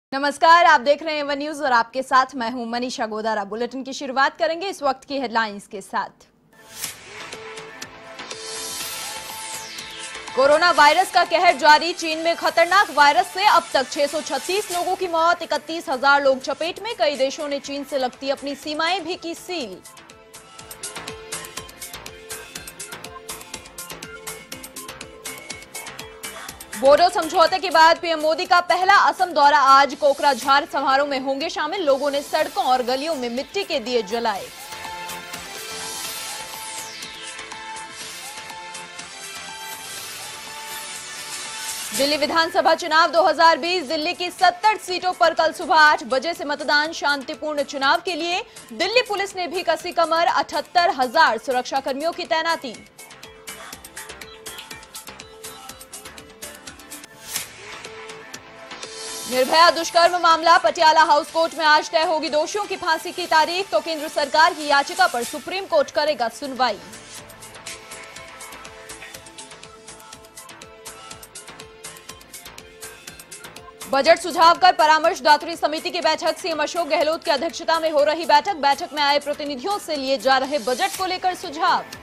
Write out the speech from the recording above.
नमस्कार, आप देख रहे हैं वन न्यूज और आपके साथ मैं हूं मनीषा गोदारा। बुलेटिन की शुरुआत करेंगे इस वक्त की हेडलाइंस के साथ। कोरोना वायरस का कहर जारी, चीन में खतरनाक वायरस से अब तक 636 लोगों की मौत, 31,000 लोग चपेट में। कई देशों ने चीन से लगती अपनी सीमाएं भी की सील। बोडो समझौते के बाद पीएम मोदी का पहला असम दौरा आज। कोकराझार समारोह में होंगे शामिल। लोगों ने सड़कों और गलियों में मिट्टी के दिए जलाए। दिल्ली विधानसभा चुनाव 2020, दिल्ली की 70 सीटों पर कल सुबह 8 बजे से मतदान। शांतिपूर्ण चुनाव के लिए दिल्ली पुलिस ने भी कसी कमर, 78,000 सुरक्षाकर्मियों की तैनाती। निर्भया दुष्कर्म मामला, पटियाला हाउस कोर्ट में आज तय होगी दोषियों की फांसी की तारीख। तो केंद्र सरकार की याचिका पर सुप्रीम कोर्ट करेगा सुनवाई। बजट सुझाव कर परामर्शदात्री समिति की बैठक, सीएम अशोक गहलोत की अध्यक्षता में हो रही बैठक में आए प्रतिनिधियों से लिए जा रहे बजट को लेकर सुझाव।